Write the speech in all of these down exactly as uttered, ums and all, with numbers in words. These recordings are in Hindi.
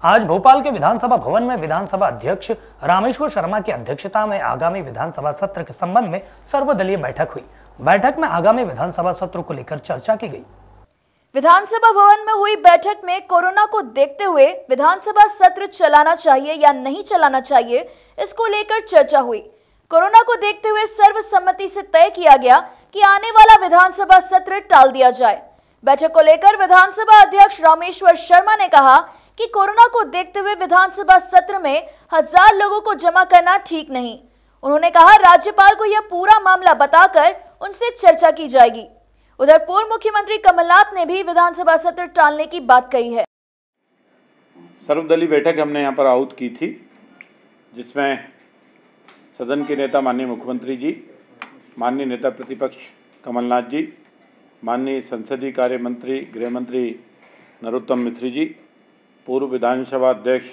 आज भोपाल के विधानसभा भवन में विधानसभा अध्यक्ष रामेश्वर शर्मा की अध्यक्षता में आगामी विधानसभा सत्र के संबंध में सर्वदलीय बैठक हुई। बैठक में आगामी विधानसभा सत्र को लेकर चर्चा की गई। विधानसभा भवन में हुई बैठक में कोरोना को देखते हुए विधानसभा सत्र चलाना चाहिए या नहीं चलाना चाहिए, इसको लेकर चर्चा हुई। कोरोना को देखते हुए सर्वसम्मति से तय किया गया कि आने वाला विधानसभा सत्र टाल दिया जाए। बैठक को लेकर विधानसभा अध्यक्ष रामेश्वर शर्मा ने कहा कि कोरोना को देखते हुए विधानसभा सत्र में हजार लोगों को जमा करना ठीक नहीं। उन्होंने कहा राज्यपाल को यह पूरा मामला बताकर उनसे चर्चा की जाएगी। उधर पूर्व मुख्यमंत्री कमलनाथ ने भी विधानसभा सत्र टालने की बात कही है। सर्वदलीय बैठक हमने यहाँ पर आहूत की थी, जिसमें सदन के नेता माननीय मुख्यमंत्री जी, माननीय नेता प्रतिपक्ष कमलनाथ जी, माननीय संसदीय कार्य मंत्री गृह मंत्री नरोत्तम मिश्र जी, पूर्व विधानसभा अध्यक्ष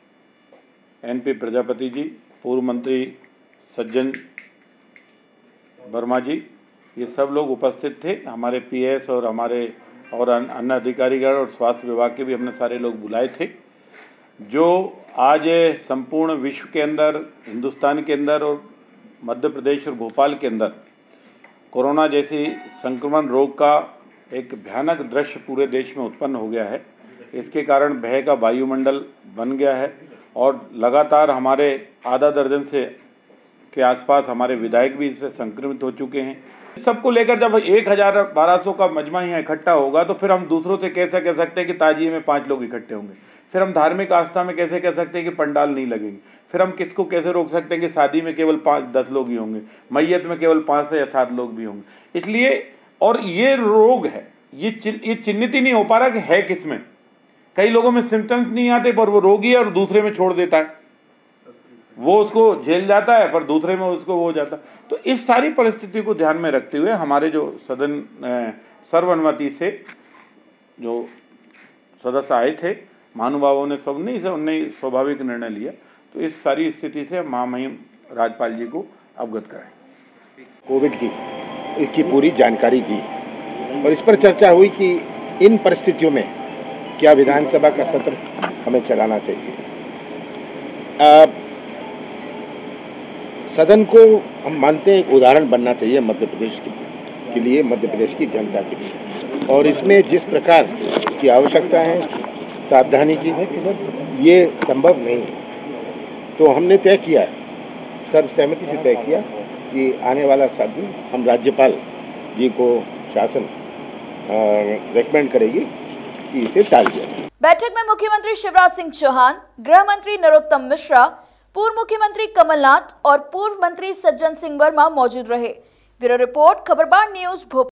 एन पी प्रजापति जी, पूर्व मंत्री सज्जन वर्मा जी, ये सब लोग उपस्थित थे। हमारे पी एस और हमारे और अन्य अधिकारीगण और स्वास्थ्य विभाग के भी हमने सारे लोग बुलाए थे। जो आज संपूर्ण विश्व के अंदर, हिंदुस्तान के अंदर और मध्य प्रदेश और भोपाल के अंदर कोरोना जैसी संक्रमण रोग का एक भयानक दृश्य पूरे देश में उत्पन्न हो गया है। इसके कारण भय का वायुमंडल बन गया है और लगातार हमारे आधा दर्जन से के आसपास हमारे विधायक भी इससे संक्रमित हो चुके हैं। सबको लेकर जब एक हजार बारह सौ का मजमा यहाँ इकट्ठा होगा तो फिर हम दूसरों से कैसे कह सकते हैं कि ताजिए में पांच लोग इकट्ठे होंगे। फिर हम धार्मिक आस्था में कैसे कह सकते हैं कि पंडाल नहीं लगेंगे। फिर हम किसको कैसे रोक सकते हैं कि शादी में केवल पाँच दस लोग ही होंगे, मैयत में केवल पाँच से या सात लोग भी होंगे। इसलिए और ये रोग है, ये ये चिन्हित ही नहीं हो पा रहा कि है किसमें। कई लोगों में सिम्टम्स नहीं आते पर वो रोगी है और दूसरे में छोड़ देता है, वो उसको झेल जाता है पर दूसरे में उसको वो हो जाता है। तो इस सारी परिस्थिति को ध्यान में रखते हुए हमारे जो सदन सर्वानुमति से जो सदस्य आए थे, महानुभावों ने सब ने उनने स्वाभाविक निर्णय लिया। तो इस सारी स्थिति से महामहिम राज्यपाल जी को अवगत कराएं। कोविड की इसकी पूरी जानकारी दी और इस पर चर्चा हुई कि इन परिस्थितियों में क्या विधानसभा का सत्र हमें चलाना चाहिए। आ, सदन को हम मानते हैं एक उदाहरण बनना चाहिए मध्य प्रदेश के लिए, मध्य प्रदेश की जनता के लिए, और इसमें जिस प्रकार की आवश्यकता है सावधानी की, ये संभव नहीं है। तो हमने तय किया, सर्वसहमति से तय किया कि आने वाला सत्र हम राज्यपाल जी को शासन रेकमेंड करेगी कि इसे टाल दिया जाए। बैठक में मुख्यमंत्री शिवराज सिंह चौहान, गृह मंत्री नरोत्तम मिश्रा, पूर्व मुख्यमंत्री कमलनाथ और पूर्व मंत्री सज्जन सिंह वर्मा मौजूद रहे। Bureau report, Khabarbar news, Bhopal.